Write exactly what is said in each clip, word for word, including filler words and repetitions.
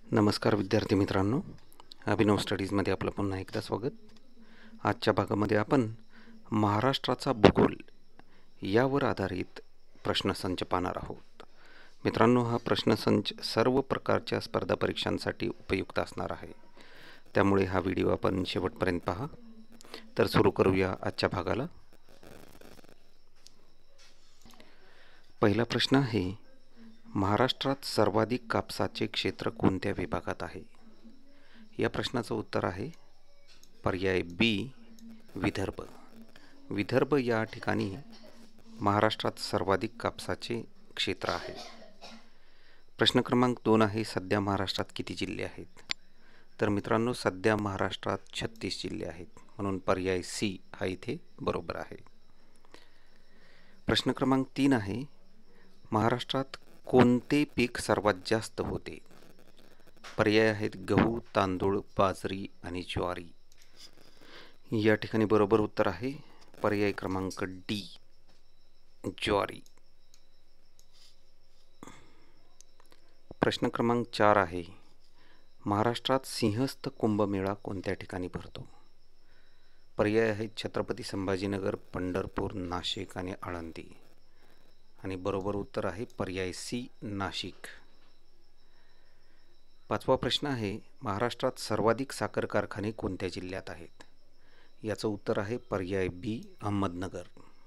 नमस्कार विद्यार्थी मित्रांनो, अभिनव स्टडीजमध्ये आपलं पुन्हा एकदा स्वागत. आजच्या भागामध्ये आपण महाराष्ट्राचा भूगोल यावर आधारित प्रश्नसंच पाहणार आहोत. मित्रांनो, हा प्रश्नसंच सर्व प्रकारच्या स्पर्धा परीक्षांसाठी उपयुक्त असणार आहे, त्यामुळे हा व्हिडिओ आपण शेवटपर्यंत पहा. तर सुरू करूया आजच्या भागाला. पहिला प्रश्न आहे, महाराष्ट्रात सर्वाधिक कापसाचे क्षेत्र कोणत्या विभागात आहे? या प्रश्नाचं उत्तर आहे पर्याय बी, विदर्भ. विदर्भ या ठिकाणी महाराष्ट्रात सर्वाधिक कापसाचे क्षेत्र आहे. प्रश्न क्रमांक दोन आहे, सध्या महाराष्ट्रात किती जिल्हे आहेत? तर मित्रांनो, सध्या महाराष्ट्रात छत्तीस जिल्हे आहेत, म्हणून पर्याय सी हा इथे बरोबर आहे. प्रश्न क्रमांक तीन आहे, महाराष्ट्रात कोणते पीक सर्वात जास्त होते? पर्याय आहेत गहू, तांदूळ, बाजरी आणि ज्वारी. या ठिकाणी बरोबर उत्तर आहे पर्याय क्रमांक डी, ज्वारी. प्रश्न क्रमांक चार आहे, महाराष्ट्रात सिंहस्थ कुंभमेळा कोणत्या ठिकाणी भरतो? पर्याय आहेत छत्रपती संभाजीनगर, पंढरपूर, नाशिक आणि आळंदी. आणि बरोबर उत्तर आहे पर्याय सी, नाशिक. पाचवा प्रश्न आहे, महाराष्ट्रात सर्वाधिक साखर कारखाने कोणत्या जिल्ह्यात आहेत? याचं उत्तर आहे पर्याय बी, अहमदनगर.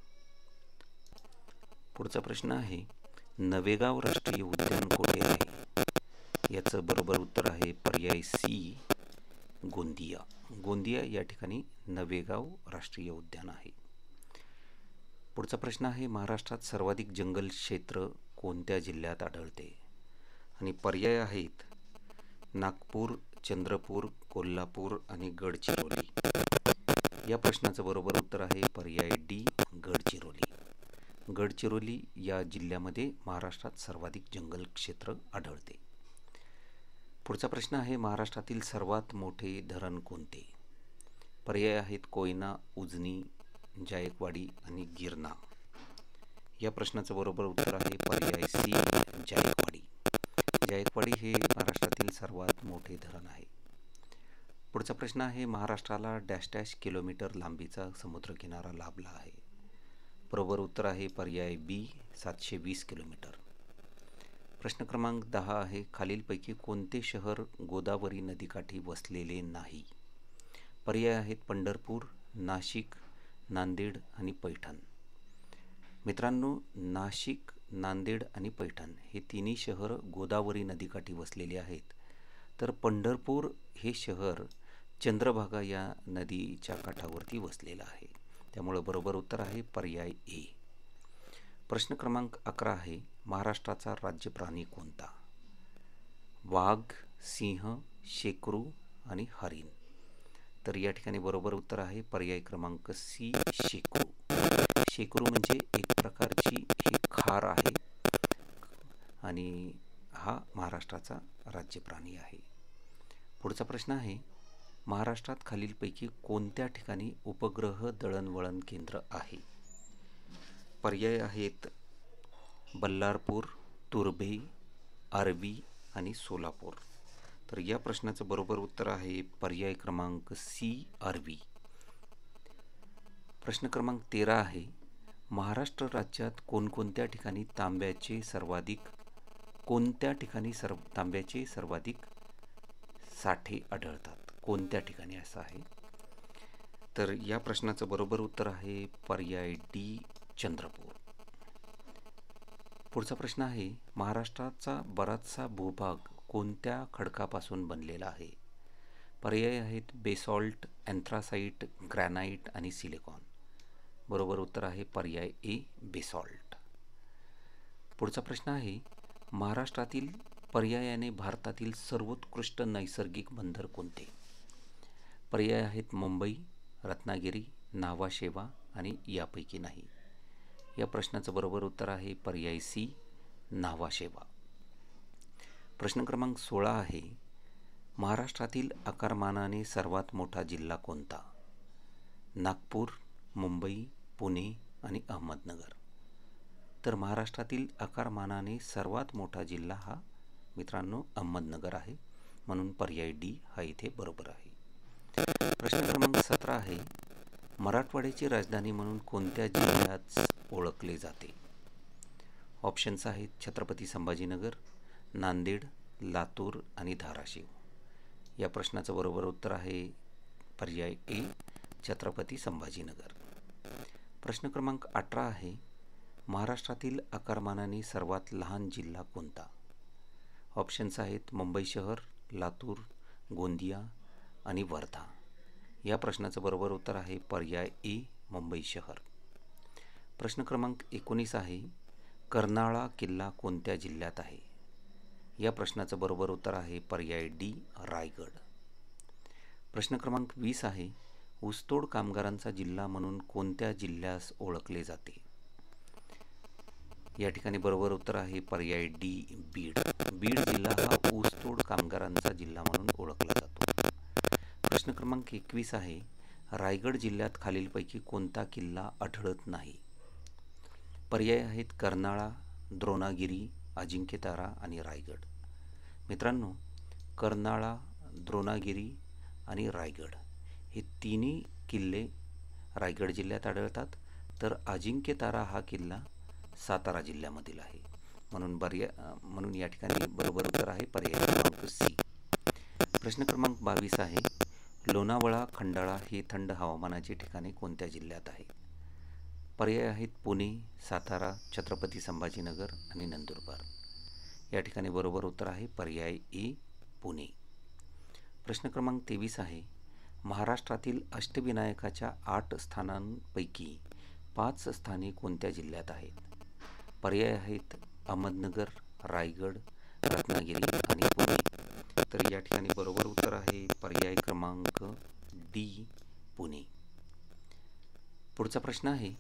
पुढचा प्रश्न आहे, नवेगाव राष्ट्रीय उद्यान कोठे आहे? याचं बरोबर उत्तर आहे पर्याय सी, गोंदिया. गोंदिया या ठिकाणी नवेगाव राष्ट्रीय उद्यान आहे. पुढचा प्रश्न आहे, महाराष्ट्रात सर्वाधिक जंगल क्षेत्र कोणत्या जिल्ह्यात आढळते? आणि पर्याय आहेत नागपूर, चंद्रपूर, कोल्हापूर आणि गडचिरोली. या प्रश्नाचं बरोबर उत्तर आहे पर्याय डी, गडचिरोली. गडचिरोली या जिल्ह्यामध्ये महाराष्ट्रात सर्वाधिक जंगल क्षेत्र आढळते. पुढचा प्रश्न आहे, महाराष्ट्रातील सर्वात मोठे धरण कोणते? पर्याय आहेत कोयना, उजनी, जायकवाडी आणि गिरणा. या प्रश्नाचं बरोबर उत्तर आहे पर्याय सी, जायकवाडी. जायकवाडी हे महाराष्ट्रातील सर्वात मोठे धरण आहे. पुढचा प्रश्न आहे, महाराष्ट्राला डॅश डॅश किलोमीटर लांबीचा समुद्रकिनारा लाभला आहे? बरोबर उत्तर आहे पर्याय बी, सातशे वीस किलोमीटर. प्रश्न क्रमांक दहा आहे, खालीलपैकी कोणते शहर गोदावरी नदीकाठी वसलेले नाही? पर्याय आहेत पंढरपूर, नाशिक, नांदेड आणि पैठण. मित्रांनो, नाशिक, नांदेड आणि पैठण हे तिन्ही शहर गोदावरी नदीकाठी वसलेले आहेत, तर पंढरपूर हे शहर चंद्रभागा या नदीच्या काठावरती वसलेलं आहे. त्यामुळे बरोबर उत्तर आहे पर्याय ए. प्रश्न क्रमांक अकरा आहे, महाराष्ट्राचा राज्य प्राणी कोणता? वाघ, सिंह, शेकरू आणि हरिण. तर या ठिकाणी बरोबर उत्तर आहे पर्याय क्रमांक सी, शेकरू. शेकरू म्हणजे एक प्रकारची ही खार आहे आणि हा महाराष्ट्राचा राज्य प्राणी आहे. पुढचा प्रश्न आहे, महाराष्ट्रात खालीलपैकी कोणत्या ठिकाणी उपग्रह दळणवळण केंद्र आहे? पर्याय आहेत बल्लारपूर, तुर्भे, आर्वी आणि सोलापूर. तर या प्रश्नाचं बरोबर उत्तर आहे पर्याय क्रमांक सी, आर्वी. प्रश्न क्रमांक तेरा आहे, महाराष्ट्र राज्यात कोणकोणत्या ठिकाणी तांब्याचे सर्वाधिक कोणत्या ठिकाणी सर्व तांब्याचे सर्वाधिक साठे आढळतात? कोणत्या ठिकाणी असं आहे? तर या प्रश्नाचं बरोबर उत्तर आहे पर्याय डी, चंद्रपूर. पुढचा प्रश्न आहे, महाराष्ट्राचा बराचसा भूभाग कोणत्या खडकापासून बनलेला आहे? पर्याय आहेत बेसॉल्ट, अँथ्रासाइट, ग्रॅनाइट आणि सिलिकॉन. बरोबर उत्तर आहे पर्याय ए, बेसॉल्ट. पुढचा प्रश्न आहे, महाराष्ट्रातील पर्यायाने भारतातील सर्वोत्कृष्ट नैसर्गिक बंदर कोणते? पर्याय आहेत मुंबई, रत्नागिरी, नावाशेवा आणि यापैकी नाही. या प्रश्नाचं बरोबर उत्तर आहे पर्याय सी, नावाशेवा. प्रश्न क्रमांक सोळा आहे, महाराष्ट्रातील आकारमानाने सर्वात मोठा जिल्हा कोणता? नागपूर, मुंबई, पुणे आणि अहमदनगर. तर महाराष्ट्रातील आकारमानाने सर्वात मोठा जिल्हा हा मित्रांनो अहमदनगर आहे. म्हणून पर्याय डी हा इथे बरोबर आहे. प्रश्न क्रमांक सतरा आहे, मराठवाड्याची राजधानी म्हणून कोणत्या जिल्ह्यात ओळखले जाते? ऑप्शन्स आहेत छत्रपती संभाजीनगर, नांदेड, लातूर आणि धाराशिव. या प्रश्नाचं बरोबर उत्तर आहे पर्याय ए, छत्रपती संभाजीनगर. प्रश्न क्रमांक अठरा आहे, महाराष्ट्रातील आकारमानाने सर्वात लहान जिल्हा कोणता? ऑप्शन्स आहेत मुंबई शहर, लातूर, गोंदिया आणि वर्धा. या प्रश्नाचं बरोबर उत्तर आहे पर्याय ए, मुंबई शहर. प्रश्न क्रमांक एकोणीस आहे, कर्नाळा किल्ला कोणत्या जिल्ह्यात आहे? या प्रश्नाचं बरोबर उत्तर आहे पर्याय डी, रायगड. प्रश्न क्रमांक वीस आहे, ऊसतोड कामगारांचा जिल्हा म्हणून कोणत्या जिल्ह्यास ओळखले जाते? या ठिकाणी बरोबर उत्तर आहे पर्याय डी, बीड. बीड जिल्हा हा ऊसतोड कामगारांचा जिल्हा म्हणून ओळखला जातो. प्रश्न क्रमांक एकवीस आहे, रायगड जिल्ह्यात खालीलपैकी कोणता किल्ला आढळत नाही? पर्याय आहेत कर्नाळा, द्रोणागिरी, अजिंक्यतारा आणि रायगड. मित्रांनो, कर्नाळा, द्रोणागिरी आणि रायगड हे तिन्ही किल्ले रायगड जिल्ह्यात आढळतात, तर अजिंक्यतारा हा किल्ला सातारा जिल्ह्यामधील आहे. म्हणून पर्याय म्हणून या ठिकाणी बरोबर उत्तर आहे पर्याय क्रमांक सी. प्रश्न क्रमांक बावीस आहे, लोणावळा, खंडाळा हे थंड हवामानाची ठिकाणे कोणत्या जिल्ह्यात आहेत? पर्याय आहेत पुणे, सातारा, छत्रपती संभाजीनगर आणि नंदुरबार. या ठिकाणी बरोबर उत्तर आहे पर्याय ए, पुणे. प्रश्न क्रमांक तेवीस आहे, महाराष्ट्रातील अष्टविनायकाच्या आठ स्थानांपैकी पाच स्थाने कोणत्या जिल्ह्यात आहेत? पर्याय आहेत अहमदनगर, रायगड, रत्नागिरी आणि पुणे. तर या ठिकाणी बरोबर उत्तर आहे पर्याय क्रमांक डी, पुणे. पुढचा प्रश्न आहे,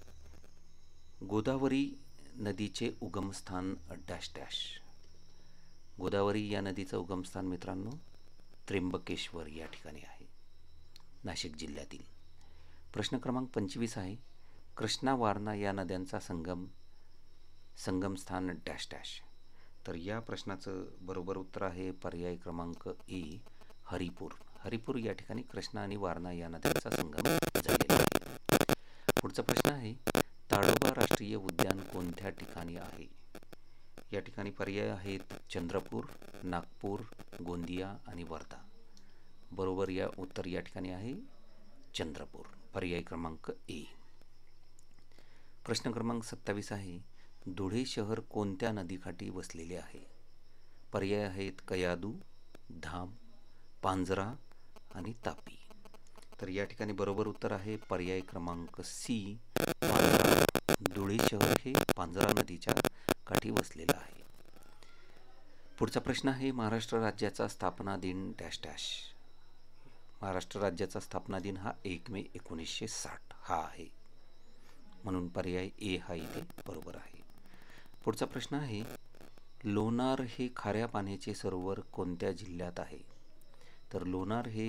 गोदावरी नदीचे उगमस्थान डॅश डॅश. गोदावरी या नदीचं उगमस्थान मित्रांनो त्र्यंबकेश्वर या ठिकाणी आहे, नाशिक जिल्ह्यातील. प्रश्न क्रमांक पंचवीस आहे, कृष्णा वारणा या नद्यांचा संगम संगमस्थान डॅश डॅश. तर या प्रश्नाचं बरोबर उत्तर आहे पर्याय क्रमांक ए, हरिपूर. हरिपूर या ठिकाणी कृष्णा आणि वारणा या नद्यांचा संगम झालेला आहे. पुढचा प्रश्न आहे, ताडोबा राष्ट्रीय उद्यान कोणत्या ठिकाणी आहे? या ठिकाणी पर्याय आहेत चंद्रपूर, नागपूर, गोंदिया आणि वर्धा. बरोबर या उत्तर या ठिकाणी आहे चंद्रपूर, पर्याय क्रमांक ए. प्रश्न क्रमांक सत्तावीस आहे, धुळे शहर कोणत्या नदीकाठी वसलेले आहे? पर्याय आहेत कयाधू, धाम, पांझरा आणि तापी. तर या ठिकाणी बरोबर उत्तर आहे पर्याय क्रमांक सी, पांझरा. धुळे शहर हे पांझरा नदीच्या काठी वसलेलं आहे. पुढचा प्रश्न आहे, महाराष्ट्र राज्याचा स्थापना दिन डॅश डॅश. महाराष्ट्र राज्याचा स्थापना दिन हा एक मे एकोणीसशे साठ हा आहे, म्हणून पर्याय ए हा इथे बरोबर आहे. पुढचा प्रश्न आहे, लोणार हे खाऱ्या पाण्याचे सरोवर कोणत्या जिल्ह्यात आहे? तर लोणार हे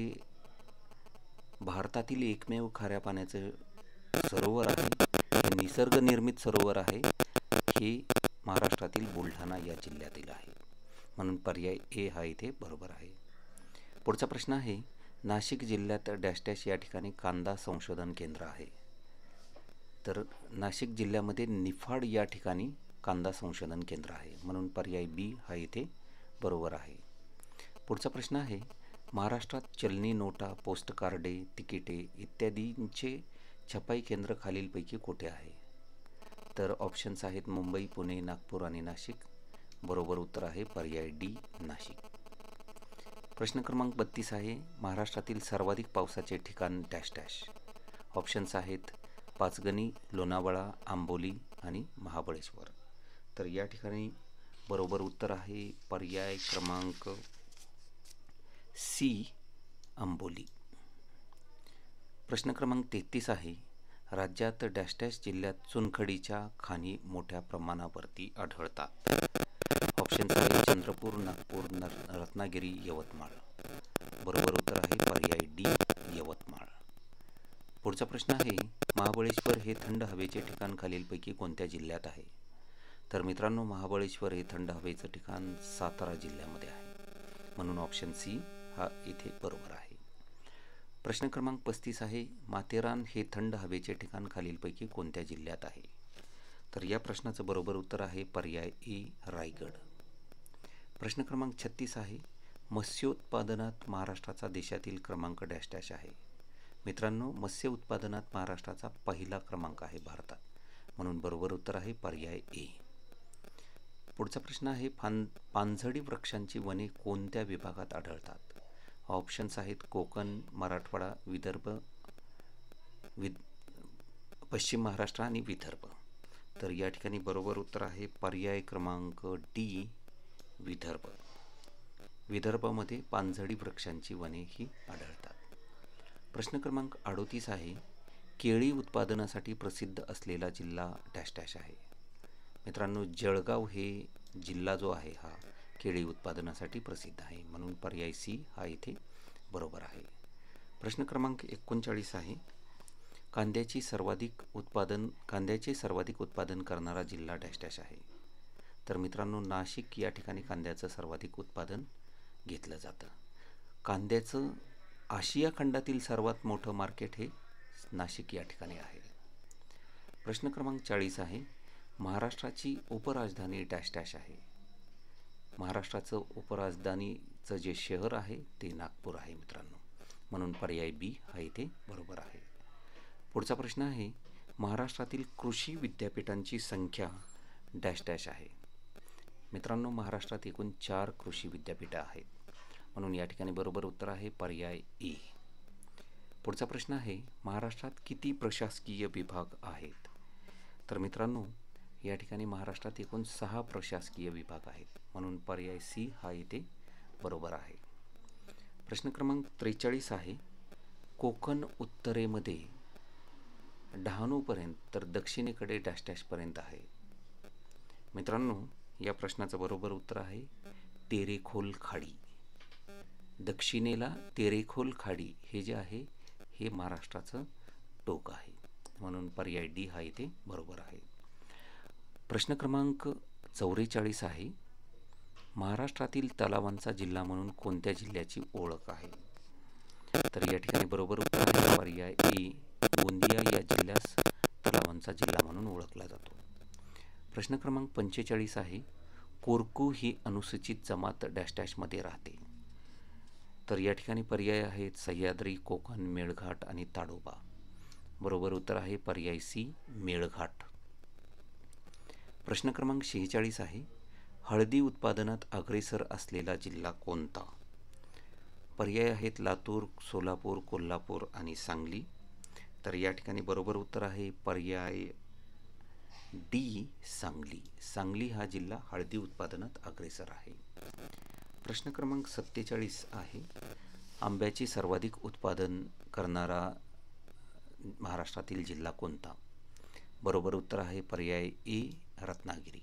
भारतातील एकमेव खाऱ्या पाण्याचं सरोवर आहे. हे निसर्गनिर्मित सरोवर आहे. हे महाराष्ट्रातील बुलढाणा या जिल्ह्यातील आहे, म्हणून पर्याय ए हा इथे बरोबर आहे. पुढचा प्रश्न आहे, नाशिक जिल्ह्यात डॅश डॅश या ठिकाणी कांदा संशोधन केंद्र आहे. तर नाशिक जिल्ह्यामध्ये निफाड या ठिकाणी कांदा संशोधन केंद्र आहे, म्हणून पर्याय बी हा इथे बरोबर आहे. पुढचा प्रश्न आहे, महाराष्ट्रात चलनी नोटा, पोस्टकार्डे, तिकिटे इत्यादींचे छपाई केंद्र खालीलपैकी कुठे आहे? तर ऑप्शन्स आहेत मुंबई, पुणे, नागपूर आणि नाशिक. बरोबर उत्तर आहे पर्याय डी, नाशिक. प्रश्न क्रमांक बत्तीस आहे, महाराष्ट्रातील सर्वाधिक पावसाचे ठिकाण डॅश डॅश. ऑप्शन्स आहेत पाचगणी, लोणावळा, आंबोली आणि महाबळेश्वर. तर या ठिकाणी बरोबर उत्तर आहे पर्याय क्रमांक सी, आंबोली. प्रश्न क्रमांक तेहतीस आहे, राज्यात डॅश डॅश जिल्ह्यात चुनखडीच्या खाणी मोठ्या प्रमाणावरती आढळतात. ऑप्शन्स आहेत चंद्रपूर, नागपूर, रत्नागिरी, यवतमाळ. बरोबर उत्तर आहे पर्याय डी, यवतमाळ. पुढचा प्रश्न आहे, महाबळेश्वर हे थंड हवेचे ठिकाण खालीलपैकी कोणत्या जिल्ह्यात आहे? तर मित्रांनो, महाबळेश्वर हे थंड हवेचं ठिकाण सातारा जिल्ह्यामध्ये आहे. म्हणून ऑप्शन सी हा इथे बरोबर आहे. प्रश्न क्रमांक पस्तीस आहे, माथेरान हे थंड हवेचे ठिकाण खालीलपैकी कोणत्या जिल्ह्यात आहे? तर या प्रश्नाचं बरोबर उत्तर आहे पर्याय ए, रायगड. प्रश्न क्रमांक छत्तीस आहे, मत्स्योत्पादनात महाराष्ट्राचा देशातील क्रमांक डॅश डॅश आहे. मित्रांनो, मत्स्य उत्पादनात महाराष्ट्राचा पहिला क्रमांक आहे भारतात, म्हणून बरोबर उत्तर आहे पर्याय ए. पुढचा प्रश्न आहे, पान पानझडी वृक्षांची वने कोणत्या विभागात आढळतात? ऑप्शन्स आहेत कोकण, मराठवाडा, विदर्भ, विद पश्चिम महाराष्ट्र आणि विदर्भ. तर या ठिकाणी बरोबर उत्तर आहे पर्याय क्रमांक डी, विदर्भ. विदर्भामध्ये पानझडी वृक्षांची वने ही आढळतात. प्रश्न क्रमांक अडोतीस आहे, केळी उत्पादनासाठी प्रसिद्ध असलेला जिल्हा डॅश डॅश आहे. मित्रांनो, जळगाव हे जिल्हा जो आहे हा केळी उत्पादनासाठी प्रसिद्ध आहे, म्हणून पर्याय सी हा इथे बरोबर आहे. प्रश्न क्रमांक एकोणचाळीस आहे, कांद्याची सर्वाधिक उत्पादन कांद्याचे सर्वाधिक उत्पादन करणारा जिल्हा डॅश डॅश आहे. तर मित्रांनो, नाशिक या ठिकाणी कांद्याचं सर्वाधिक उत्पादन घेतलं जातं. कांद्याचं आशिया खंडातील सर्वात मोठं मार्केट हे नाशिक या ठिकाणी आहे. प्रश्न क्रमांक चाळीस आहे, महाराष्ट्राची उपराजधानी डॅश डॅश आहे. महाराष्ट्राचं उपराजधानीचं जे शहर आहे ते नागपूर आहे मित्रांनो, म्हणून पर्याय बी हा इथे बरोबर आहे. पुढचा प्रश्न आहे, महाराष्ट्रातील कृषी विद्यापीठांची संख्या डॅश डॅश आहे. मित्रांनो, महाराष्ट्रात एकूण चार कृषी विद्यापीठं आहेत, म्हणून या ठिकाणी बरोबर उत्तर आहे पर्याय ए. पुढचा प्रश्न आहे, महाराष्ट्रात किती प्रशासकीय विभाग आहेत? तर मित्रांनो, या ठिकाणी महाराष्ट्रात एकूण सहा प्रशासकीय विभाग आहेत, म्हणून पर्याय सी हा इथे बरोबर आहे. प्रश्न क्रमांक त्रेचाळीस आहे, कोकण उत्तरेमध्ये डहाणूपर्यंत तर दक्षिणेकडे डॅश डॅशपर्यंत आहे. मित्रांनो, या प्रश्नाचं बरोबर उत्तर आहे तेरेखोल खाडी. दक्षिणेला तेरेखोल खाडी हे जे आहे हे महाराष्ट्राचं टोक आहे, म्हणून पर्याय डी हा इथे बरोबर आहे. प्रश्न क्रमांक चौवेचाळीस आहे, महाराष्ट्रातील तलावांचा जिल्हा म्हणून कोणत्या जिल्ह्याची ओळख आहे? तर या ठिकाणी बरोबर उत्तर आहे पर्याय ए, गोंदिया या जिल्ह्यास तलावांचा जिल्हा म्हणून ओळखला जातो. प्रश्न क्रमांक पंचेचाळीस आहे, कोरकू ही अनुसूचित जमात डॅश डॅशमध्ये राहते. तर या ठिकाणी पर्याय आहेत सह्याद्री, कोकण, मेळघाट आणि ताडोबा. बरोबर उत्तर आहे पर्याय सी, मेळघाट. प्रश्न क्रमांक शेहेचाळीस आहे, हळदी उत्पादनात अग्रेसर असलेला जिल्हा कोणता? पर्याय आहेत लातूर, सोलापूर, कोल्हापूर आणि सांगली. तर या ठिकाणी बरोबर उत्तर आहे पर्याय डी, सांगली. सांगली हा जिल्हा हळदी उत्पादनात अग्रेसर आहे. प्रश्न क्रमांक सत्तेचाळीस आहे, आंब्याचे सर्वाधिक उत्पादन करणारा महाराष्ट्रातील जिल्हा कोणता? बरोबर उत्तर आहे पर्याय ए, रत्नागिरी.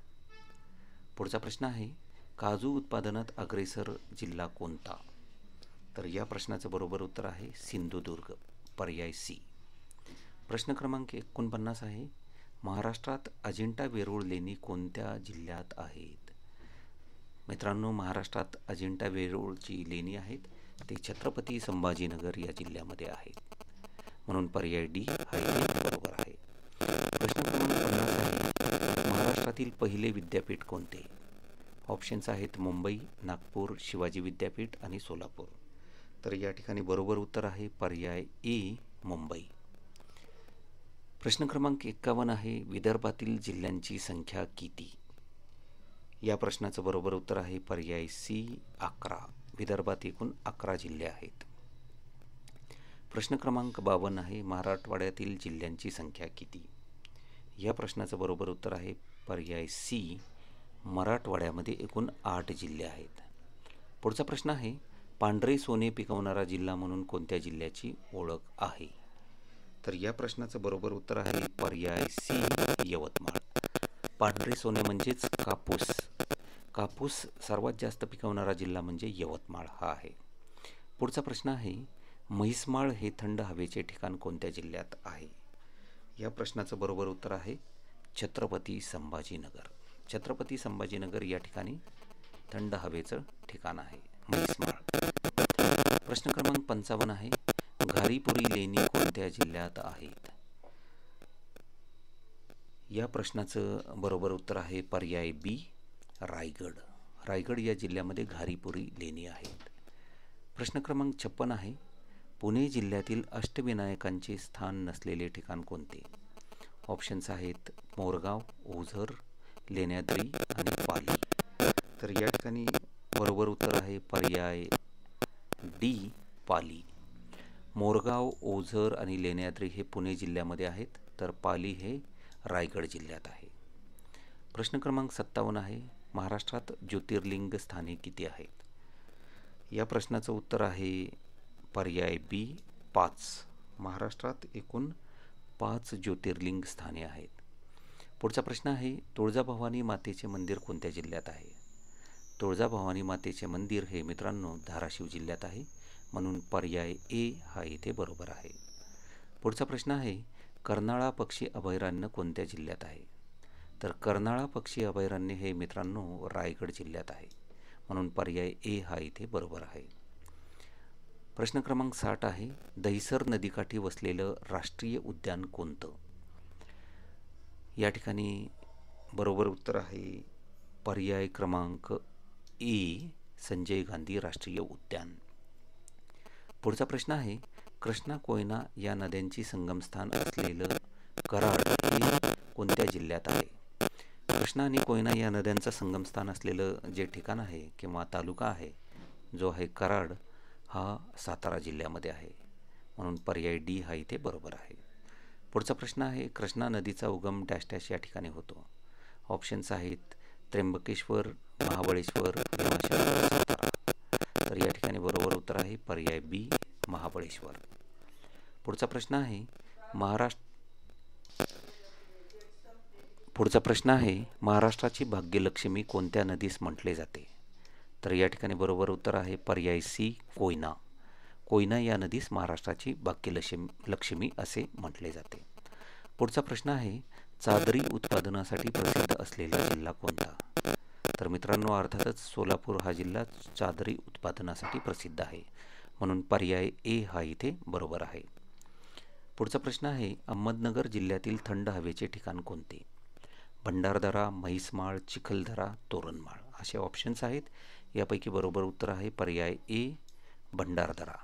पुढचा प्रश्न आहे, काजू उत्पादनात अग्रेसर जिल्हा कोणता? तर या प्रश्नाचं बरोबर उत्तर आहे सिंधुदुर्ग, पर्याय सी. प्रश्न क्रमांक एकोणपन्नास आहे, महाराष्ट्रात अजिंठा वेरूळ लेणी कोणत्या जिल्ह्यात आहेत? मित्रांनो, महाराष्ट्रात अजिंठा वेरूळची लेणी आहेत ते छत्रपती संभाजीनगर या जिल्ह्यामध्ये आहेत, म्हणून पर्याय डी हा इथे बरोबर आहे. प्रश्न क्रमांक पन्नास आहे, महाराष्ट्रातील पहिले विद्यापीठ कोणते? ऑप्शन्स आहेत मुंबई, नागपूर, शिवाजी विद्यापीठ आणि सोलापूर. तर या ठिकाणी बरोबर उत्तर आहे पर्याय ए, मुंबई. प्रश्न क्रमांक एक्कावन्न आहे, विदर्भातील जिल्ह्यांची संख्या किती? या प्रश्नाचं बरोबर उत्तर आहे पर्याय सी, अकरा. विदर्भात एकूण अकरा जिल्हे आहेत. प्रश्न क्रमांक बावन्न आहे, मराठवाड्यातील जिल्ह्यांची संख्या किती? या प्रश्नाचं बरोबर उत्तर आहे पर्याय सी, मराठवाड्यामध्ये एकूण आठ जिल्हे आहेत. पुढचा प्रश्न आहे, पांढरे सोने पिकवणारा जिल्हा म्हणून कोणत्या जिल्ह्याची ओळख आहे? तर या प्रश्नाचं बरोबर उत्तर आहे पर्याय सी, यवतमाळ. पांढरे सोने म्हणजेच कापूस. कापूस सर्वात जास्त पिकवणारा जिल्हा म्हणजे यवतमाळ हा आहे. पुढचा प्रश्न आहे, म्हैसमाळ हे थंड हवेचे ठिकाण कोणत्या जिल्ह्यात आहे? या प्रश्नाचं बरोबर उत्तर आहे छत्रपती संभाजीनगर. छत्रपती संभाजीनगर या ठिकाणी थंड हवेचं ठिकाण आहे. म्हैसमाळ. प्रश्न क्रमांक पंचावन्न आहे, घारीपुरी लेणी कोणत्या जिल्ह्यात आहेत? या प्रश्नाचं बरोबर उत्तर आहे पर्याय बी, रायगड. रायगड या जिल्ह्यामध्ये घारीपुरी लेणी आहेत. प्रश्न क्रमांक छप्पन आहे, पुणे जिल्ह्यातील अष्टविनायकांचे स्थान नसलेले ठिकाण कोणते? ऑप्शन्स आहेत मोरगाव, ओझर, लेण्याद्री आणि पाली. तर या ठिकाणी बरोबर उत्तर आहे पर्याय डी, पाली. मोरगाव, ओझर आणि लेण्याद्री हे पुणे जिल्ह्यामध्ये आहेत, तर पाली हे रायगड जिल्ह्यात आहे. प्रश्न क्रमांक सत्तावन्न आहे, महाराष्ट्रात ज्योतिर्लिंग स्थाने किती आहेत? या प्रश्नाचं उत्तर आहे पर्याय बी, पाच. महाराष्ट्रात एकूण पाच ज्योतिर्लिंग स्थाने आहेत. पुढचा प्रश्न आहे, तुळजाभवानी मातेचे मंदिर कोणत्या जिल्ह्यात आहे? तुळजाभवानी मातेचे मंदिर हे मित्रांनो धाराशिव जिल्ह्यात आहे, म्हणून पर्याय ए हा इथे बरोबर आहे. पुढचा प्रश्न आहे, कर्नाळा पक्षी अभयारण्य कोणत्या जिल्ह्यात आहे? तर कर्नाळा पक्षी अभयारण्य हे मित्रांनो रायगड जिल्ह्यात आहे, म्हणून पर्याय ए हा इथे बरोबर आहे. प्रश्न क्रमांक साठ आहे, दहिसर नदीकाठी वसलेलं राष्ट्रीय उद्यान कोणतं? या ठिकाणी बरोबर उत्तर आहे पर्याय क्रमांक ए, संजय गांधी राष्ट्रीय उद्यान. पुढचा प्रश्न आहे, कृष्णा कोयना या नद्यांची संगमस्थान असलेलं कराड हे कोणत्या जिल्ह्यात आहे? कृष्णा आणि कोयना या नद्यांचं संगमस्थान असलेलं जे ठिकाण आहे किंवा तालुका आहे जो आहे कराड, हा सातारा जिल्ह्यामध्ये आहे, म्हणून पर्याय डी हा इथे बरोबर आहे. पुढचा प्रश्न आहे, कृष्णा नदीचा उगम डॅश डॅश या ठिकाणी होतो. ऑप्शन्स आहेत त्र्यंबकेश्वर, महाबळेश्वर, भीमाशंकर, सातारा. तर या ठिकाणी बरोबर उत्तर आहे पर्याय बी, महाबळेश्वर. पुढचा प्रश्न आहे, महाराष्ट्र पुढचा प्रश्न आहे महाराष्ट्राची भाग्यलक्ष्मी कोणत्या नदीस म्हटले जाते? तर या ठिकाणी बरोबर उत्तर आहे पर्याय सी, कोयना. कोयना या नदीस महाराष्ट्राची भाग्यलक्ष्मी लक्ष्मी असे म्हटले जाते. पुढचा प्रश्न आहे, चादरी उत्पादनासाठी प्रसिद्ध असलेला जिल्हा कोणता? तर मित्रांनो अर्थातच सोलापूर हा जिल्हा चादरी उत्पादनासाठी प्रसिद्ध आहे, म्हणून पर्याय ए हा इथे बरोबर आहे. पुढचा प्रश्न आहे, अहमदनगर जिल्ह्यातील थंड हवेचे ठिकाण कोणते? भंडारदरा, म्हैसमाळ, चिखलदरा, तोरणमाळ असे ऑप्शन्स आहेत. यापैकी बरोबर उत्तर आहे पर्याय ए, भंडारदरा.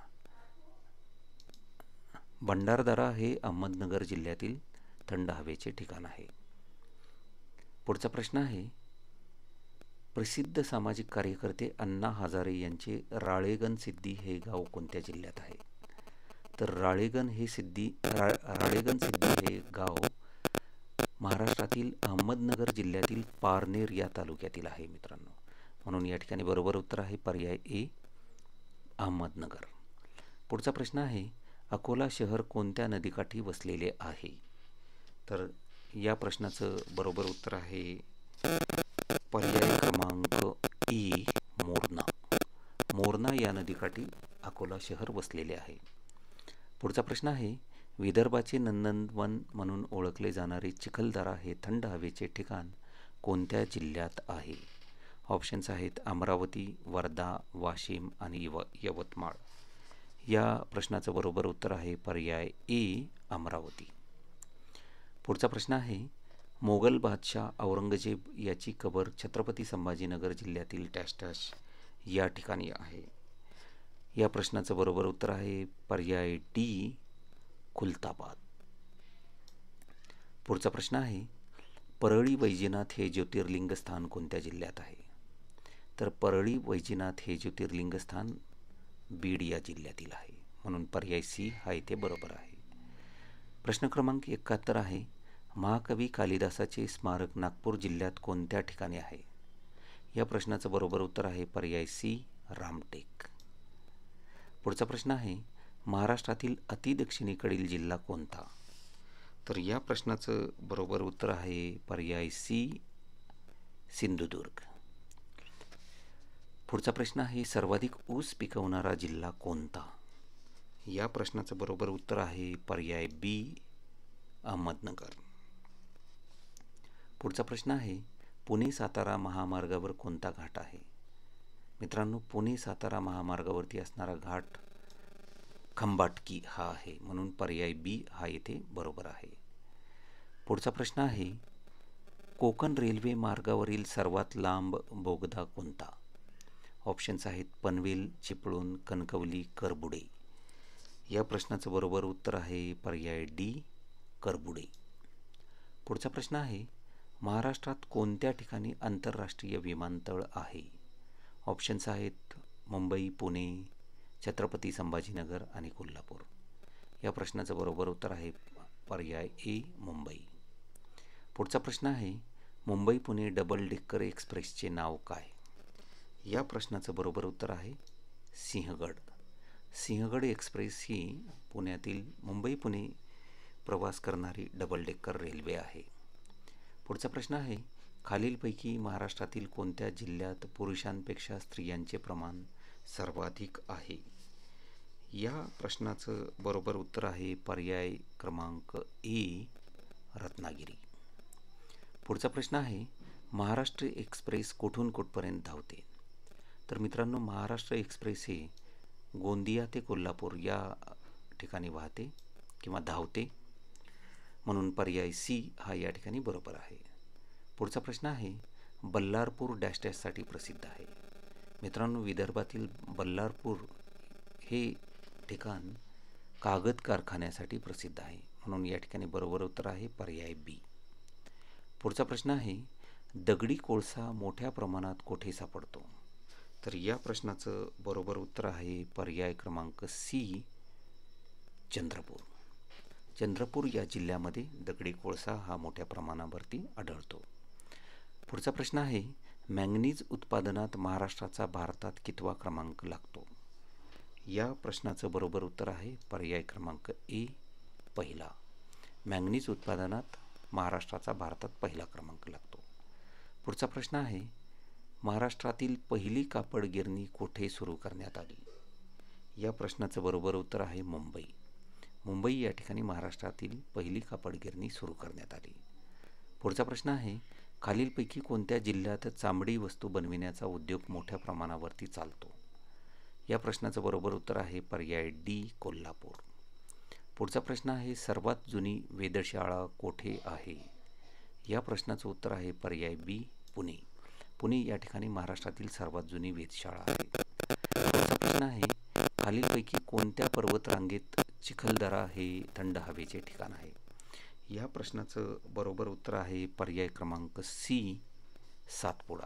भंडारदरा हे अहमदनगर जिल्ह्यातील थंड हवेचे ठिकाण आहे. पुढचा प्रश्न आहे, प्रसिद्ध सामाजिक कार्यकर्ते अण्णा हजारे यांचे राळेगण सिद्धी हे गाव कोणत्या जिल्ह्यात आहे? तर राळेगण हे सिद्धी रा राळेगण सिद्धी हे गाव महाराष्ट्रातील अहमदनगर जिल्ह्यातील पारनेर या तालुक्यातील आहे मित्रांनो, म्हणून या ठिकाणी बरोबर उत्तर आहे पर्याय ए, अहमदनगर. पुढचा प्रश्न आहे, अकोला शहर कोणत्या नदीकाठी वसलेले आहे? तर या प्रश्नाचं बरोबर उत्तर आहे पर्याय क्रमांक ए, मोरणा. मोरणा या नदीकाठी अकोला शहर वसलेले आहे. पुढचा प्रश्न आहे, विदर्भाचे नंदनवन म्हणून ओळखले जाणारे चिखलदरा हे थंड हवेचे ठिकाण कोणत्या जिल्ह्यात आहे? ऑप्शन्स आहेत अमरावती, वर्धा, वाशिम आणि यव यवतमाळ. या प्रश्नाचं बरोबर उत्तर आहे पर्याय ए, अमरावती. पुढचा प्रश्न आहे, मोगल बादशाह औरंगजेब याची कबर छत्रपती संभाजीनगर जिल्ह्यातील डॅश डॅश या ठिकाणी आहे. या प्रश्नाचं बरोबर उत्तर आहे पर्याय डी, खुलताबाद. पुढचा प्रश्न आहे, परळी वैजनाथ हे ज्योतिर्लिंग स्थान कोणत्या जिल्ह्यात आहे? तर परळी वैजनाथ हे ज्योतिर्लिंग स्थान बीड या जिल्ह्यातील आहे, म्हणून पर्याय सी हा इथे बरोबर आहे. प्रश्न क्रमांक एकाहत्तर आहे, महाकवी कालिदासाचे स्मारक नागपूर जिल्ह्यात कोणत्या ठिकाणी आहे? या प्रश्नाचं बरोबर उत्तर आहे पर्याय सी, रामटेक. पुढचा प्रश्न आहे, महाराष्ट्रातील अतिदक्षिणेकडील जिल्हा कोणता? तर या प्रश्नाचं बरोबर उत्तर आहे पर्याय सी, सिंधुदुर्ग. पुढचा प्रश्न आहे, सर्वाधिक ऊस पिकवणारा जिल्हा कोणता? या प्रश्नाचं बरोबर उत्तर आहे पर्याय बी, अहमदनगर. पुढचा प्रश्न आहे, पुणे सातारा महामार्गावर कोणता घाट आहे? मित्रांनो, पुणे सातारा महामार्गावरती असणारा घाट खंबाटकी हा आहे, म्हणून पर्याय बी हा येथे बरोबर आहे. पुढचा प्रश्न आहे, कोकण रेल्वे मार्गावरील सर्वात लांब बोगदा कोणता? ऑप्शन्स आहेत पनवेल, चिपळूण, कणकवली, करबुडे. या प्रश्नाचं बरोबर उत्तर आहे पर्याय डी, करबुडे. पुढचा प्रश्न आहे, महाराष्ट्रात कोणत्या ठिकाणी आंतरराष्ट्रीय विमानतळ आहे? ऑप्शन्स आहेत मुंबई, पुणे, छत्रपती संभाजीनगर आणि कोल्हापूर. या प्रश्नाचं बरोबर उत्तर आहे पर्याय ए, मुंबई. पुढचा प्रश्न आहे, मुंबई पुणे डबल डेकर एक्सप्रेसचे नाव काय? या प्रश्नाचं बरोबर उत्तर आहे सिंहगड. सिंहगड एक्सप्रेस ही पुण्यातील मुंबई पुणे प्रवास करणारी डबल डेकर रेल्वे आहे. पुढचा प्रश्न आहे, खालीलपैकी महाराष्ट्रातील कोणत्या जिल्ह्यात पुरुषांपेक्षा स्त्रियांचे प्रमाण सर्वाधिक आहे? या प्रश्नाचं बरोबर उत्तर आहे पर्याय क्रमांक ए, रत्नागिरी. पुढचा प्रश्न आहे, महाराष्ट्र एक्सप्रेस कुठून कुठपर्यंत धावते? तर मित्रांनो, महाराष्ट्र एक्सप्रेस हे गोंदिया ते कोल्हापूर या ठिकाणी वाहते किंवा धावते, म्हणून पर्याय सी हा या ठिकाणी बरोबर आहे. पुढचा प्रश्न आहे, बल्लारपूर डॅश डॅशसाठी प्रसिद्ध आहे. मित्रांनो, विदर्भातील बल्लारपूर हे ठिकाण कागद कारखान्यासाठी प्रसिद्ध आहे, म्हणून या ठिकाणी बरोबर उत्तर आहे पर्याय बी. पुढचा प्रश्न आहे, दगडी कोळसा मोठ्या प्रमाणात कुठे सापडतो? तर या प्रश्नाचं बरोबर उत्तर आहे पर्याय क्रमांक सी, चंद्रपूर. चंद्रपूर या जिल्ह्यामध्ये दगडी कोळसा हा मोठ्या प्रमाणावरती आढळतो. पुढचा प्रश्न आहे, मॅंगनीज उत्पादनात महाराष्ट्राचा भारतात कितवा क्रमांक लागतो? या प्रश्नाचं बरोबर उत्तर आहे पर्याय क्रमांक ए, पहिला. मॅंगनीज उत्पादनात महाराष्ट्राचा भारतात पहिला क्रमांक लागतो. पुढचा प्रश्न आहे, महाराष्ट्रातील पहिली कापड गिरणी कुठे सुरू करण्यात आली? या प्रश्नाचं बरोबर उत्तर आहे मुंबई. मुंबई या ठिकाणी महाराष्ट्रातील पहिली कापड गिरणी सुरू करण्यात आली. पुढचा प्रश्न आहे, खालीलपैकी कोणत्या जिल्ह्यात चामडी वस्तू बनविण्याचा उद्योग मोठ्या प्रमाणावरती चालतो? या प्रश्नाचं बरोबर उत्तर आहे पर्याय डी, कोल्हापूर. पुढचा प्रश्न आहे, सर्वात जुनी वेधशाळा कोठे आहे? या प्रश्नाचं उत्तर आहे पर्याय बी, पुणे. पुणे या ठिकाणी महाराष्ट्रातील सर्वात जुनी वेधशाळा आहे. पुढचा प्रश्न आहे, खालीलपैकी कोणत्या पर्वतरांगेत चिखलदरा हे थंड हवेचे ठिकाण आहे? या प्रश्नाचं बरोबर उत्तर आहे पर्याय क्रमांक सी, सातपुडा.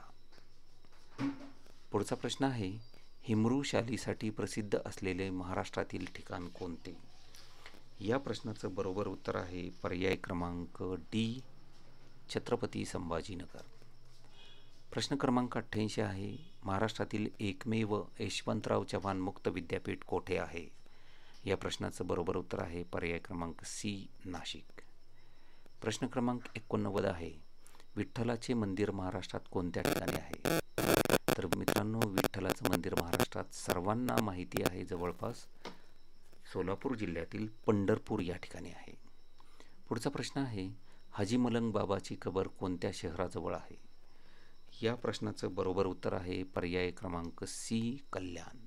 पुढचा प्रश्न आहे, हिमरू शालीसाठी प्रसिद्ध असलेले महाराष्ट्रातील ठिकाण कोणते? या प्रश्नाचं बरोबर उत्तर आहे पर्याय क्रमांक डी, छत्रपती संभाजीनगर. प्रश्न क्रमांक अठ्ठ्याऐंशी आहे, महाराष्ट्रातील एकमेव यशवंतराव चव्हाण मुक्त विद्यापीठ कोठे आहे? या प्रश्नाचं बरोबर उत्तर आहे पर्याय क्रमांक सी, नाशिक. प्रश्न क्रमांक एकोणनव्वद आहे, विठ्ठलाचे मंदिर महाराष्ट्रात कोणत्या ठिकाणी आहे? तर मित्रांनो, विठ्ठलाचं मंदिर महाराष्ट्रात सर्वांना माहिती आहे, जवळपास सोलापूर जिल्ह्यातील पंढरपूर या ठिकाणी आहे. पुढचा प्रश्न आहे, हाजी मलंग बाबाची कबर कोणत्या शहराजवळ आहे? या प्रश्नाचं बरोबर उत्तर आहे पर्याय क्रमांक सी, कल्याण.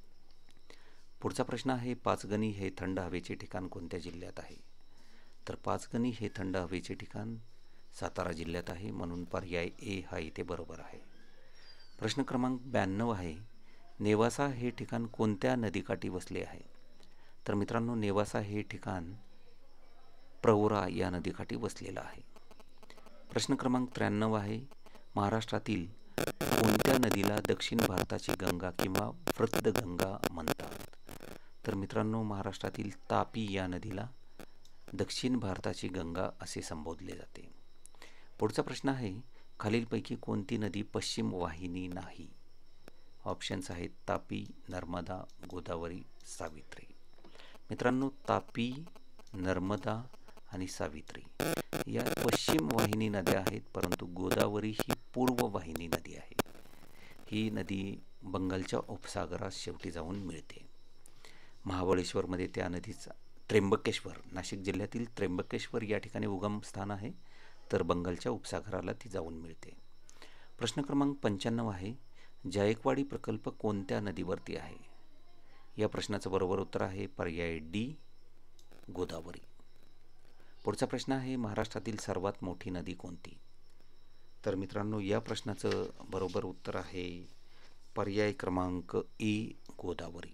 पुढचा प्रश्न आहे, पाचगणी हे थंड हवेचे ठिकाण कोणत्या जिल्ह्यात आहे? तर पाचगणी हे थंड हवेचे ठिकाण सातारा जिल्ह्यात आहे, म्हणून पर्याय ए हा इथे बरोबर आहे. प्रश्न क्रमांक ब्याण्णव आहे, नेवासा हे ठिकाण कोणत्या नदीकाठी वसले आहे? तर मित्रांनो, नेवासा हे ठिकाण प्रवरा या नदीकाठी वसलेलं आहे. प्रश्न क्रमांक त्र्याण्णव आहे, महाराष्ट्रातील कोणत्या नदीला दक्षिण भारताची गंगा किंवा वृद्धगंगा म्हणतात? तर मित्रांनो, महाराष्ट्रातील तापी या नदीला दक्षिण भारताची गंगा असे संबोधले जाते. पुढचा प्रश्न आहे, खालीलपैकी कोणती नदी पश्चिम वाहिनी नाही? ऑप्शन्स आहेत तापी, नर्मदा, गोदावरी, सावित्री. मित्रांनो, तापी, नर्मदा आणि सावित्री या पश्चिम वाहिनी नद्या आहेत, परंतु गोदावरी ही पूर्व वाहिनी नदी आहे. ही नदी बंगालच्या उपसागरात शेवटी जाऊन मिळते. महाबळेश्वरमध्ये त्या नदीचा त्र्यंबकेश्वर, नाशिक जिल्ह्यातील त्र्यंबकेश्वर या ठिकाणी उगम स्थान आहे, तर बंगालच्या उपसागराला ती जाऊन मिळते. प्रश्न क्रमांक पंच्याण्णव आहे, जायकवाडी प्रकल्प कोणत्या नदीवरती आहे? या प्रश्नाचं बरोबर उत्तर आहे पर्याय डी, गोदावरी. पुढचा प्रश्न आहे महाराष्ट्रातील सर्वात मोठी नदी कोणती? तर मित्रांनो या प्रश्नाचं बरोबर उत्तर आहे पर्याय क्रमांक ए, गोदावरी.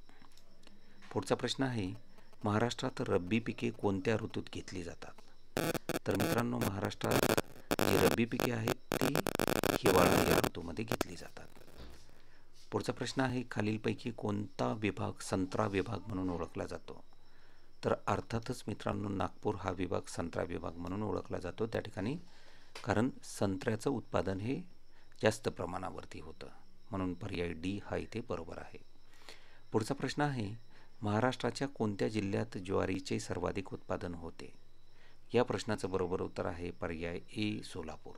पुढचा प्रश्न आहे महाराष्ट्रात रब्बी पिके कोणत्या ऋतूत घेतली जातात? तर मित्रांनो महाराष्ट्रात जी रब्बी पिके आहेत ती हिवाळा या ऋतूमध्ये घेतली जातात. पुढचा प्रश्न आहे खालीलपैकी कोणता विभाग संत्रा विभाग म्हणून ओळखला जातो? तर अर्थातच मित्रांनो नागपूर हा विभाग संत्रा विभाग म्हणून ओळखला जातो त्या ठिकाणी, कारण संत्र्याचं उत्पादन हे जास्त प्रमाणावरती होतं, म्हणून पर्याय डी हा इथे बरोबर आहे. पुढचा प्रश्न आहे महाराष्ट्राच्या कोणत्या जिल्ह्यात ज्वारीचे सर्वाधिक उत्पादन होते? या प्रश्नाचं बरोबर उत्तर आहे पर्याय ए, सोलापूर.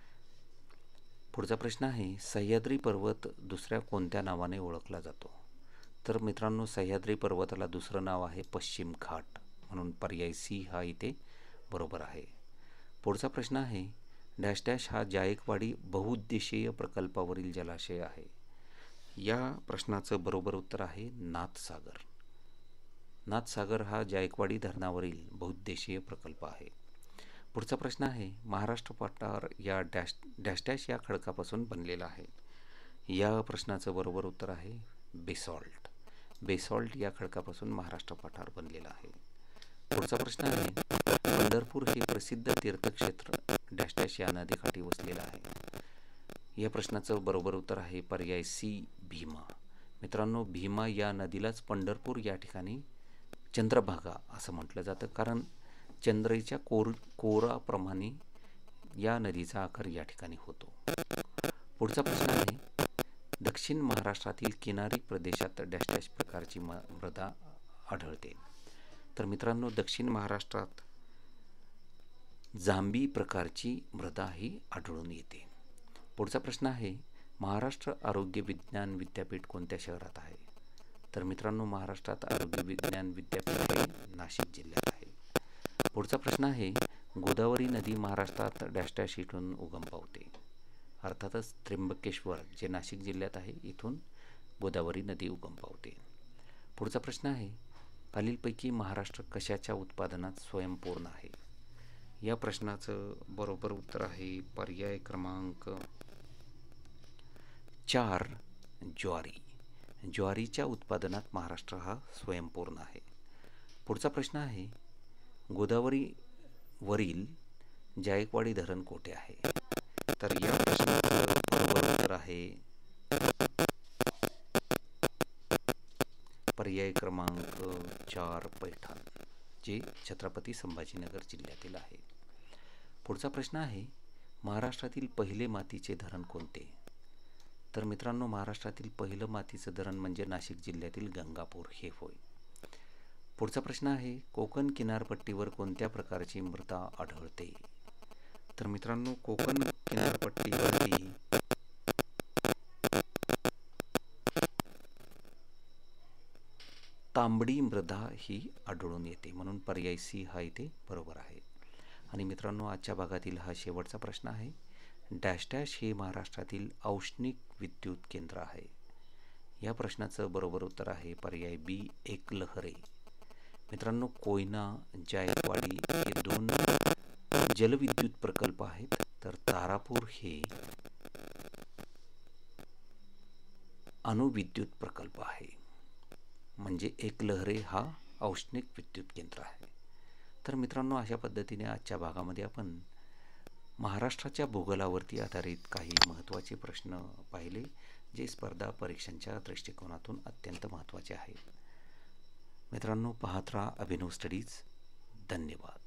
पुढचा प्रश्न आहे सह्याद्री पर्वत दुसऱ्या कोणत्या नावाने ओळखला जातो? तर मित्रांनो सह्याद्री पर्वताला दुसरं नाव आहे पश्चिम घाट, म्हणून पर्याय सी हा इथे बरोबर आहे. पुढचा प्रश्न आहे डॅश डॅश हा जायकवाडी बहुउद्देशीय प्रकल्पावरील जलाशय आहे. या प्रश्नाचं बरोबर उत्तर आहे नाथसागर. नाथसागर हा जायकवाडी धरणावरील बहुउद्देशीय प्रकल्प आहे. पुढचा प्रश्न आहे महाराष्ट्र पठार या डॅश डॅश डॅश या खडकापासून बनलेला आहे. या प्रश्नाचं बरोबर उत्तर आहे बेसॉल्ट. बेसॉल्ट या खडकापासून महाराष्ट्र पठार बनलेला आहे. पुढचा प्रश्न आहे पंढरपूर हे प्रसिद्ध तीर्थक्षेत्र डॅश डॅश या नदीकाठी वसलेलं आहे. या प्रश्नाचं बरोबर उत्तर आहे पर्याय सी, भीमा. मित्रांनो भीमा या नदीलाच पंढरपूर या ठिकाणी चंद्रभागा असं म्हटलं जातं, कारण चंद्राच्या कोर कोराप्रमाणे या नदीचा आकार या ठिकाणी होतो. पुढचा प्रश्न आहे दक्षिण महाराष्ट्रातील किनारी प्रदेशात डॅश डॅश प्रकारची म मृदा आढळते. तर मित्रांनो दक्षिण महाराष्ट्रात जांबी प्रकारची मृदा ही आढळून येते. पुढचा प्रश्न आहे महाराष्ट्र आरोग्य विज्ञान विद्यापीठ कोणत्या शहरात आहे? तर मित्रांनो महाराष्ट्रात आरोग्य विज्ञान विद्यापीठ हे नाशिक जिल्ह्यात आहे. पुढचा प्रश्न आहे गोदावरी नदी महाराष्ट्रात डॅश डॅश इथून उगम पावते. अर्थातच त्र्यंबकेश्वर जे नाशिक जिल्ह्यात आहे इथून गोदावरी नदी उगम पावते. पुढचा प्रश्न आहे खालीलपैकी महाराष्ट्र कशाच्या उत्पादनात स्वयंपूर्ण आहे? या प्रश्नाचं बरोबर उत्तर आहे पर्याय क्रमांक चार, ज्वारी. ज्वारीच्या उत्पादनात महाराष्ट्र हा स्वयंपूर्ण आहे. पुढचा प्रश्न आहे गोदावरी वरील जायकवाडी धरण कोठे आहे? तर या प्रश्नाचं बरोबर उत्तर आहे पर्याय क्रमांक चार, पैठण, जे छत्रपती संभाजीनगर जिल्ह्यातील आहे. पुढचा प्रश्न आहे महाराष्ट्रातील पहिले मातीचे धरण कोणते? तर मित्रांनो महाराष्ट्रातील पहिलं मातीचं धरण म्हणजे नाशिक जिल्ह्यातील गंगापूर हे होय. पुढचा प्रश्न आहे कोकण किनारपट्टीवर कोणत्या प्रकारची मृदा आढळते? तर मित्रांनो कोकण किनारपट्टीवरती तांबडी मृदा ही आढळून येते, म्हणून पर्याय सी हा इथे बरोबर आहे. आणि मित्रांनो आजच्या भागातील हा शेवटचा प्रश्न आहे डॅश डॅश हे महाराष्ट्रातील औष्णिक विद्युत केंद्र आहे. या प्रश्नाचं बरोबर उत्तर आहे पर्याय बी, एकलहरे. मित्रांनो कोयना, जायकवाडी हे दोन जलविद्युत प्रकल्प आहेत, तर तारापूर हे अणुविद्युत प्रकल्प आहे, म्हणजे एकलहरे हा औष्णिक विद्युत केंद्र आहे. तर मित्रांनो अशा पद्धतीने आजच्या भागामध्ये आपण महाराष्ट्राच्या भूगोलावरती आधारित काही महत्त्वाचे प्रश्न पाहिले, जे स्पर्धा परीक्षांच्या दृष्टिकोनातून अत्यंत महत्त्वाचे आहेत. मित्रांनो पाहत राहा अभिनव स्टडीज. धन्यवाद.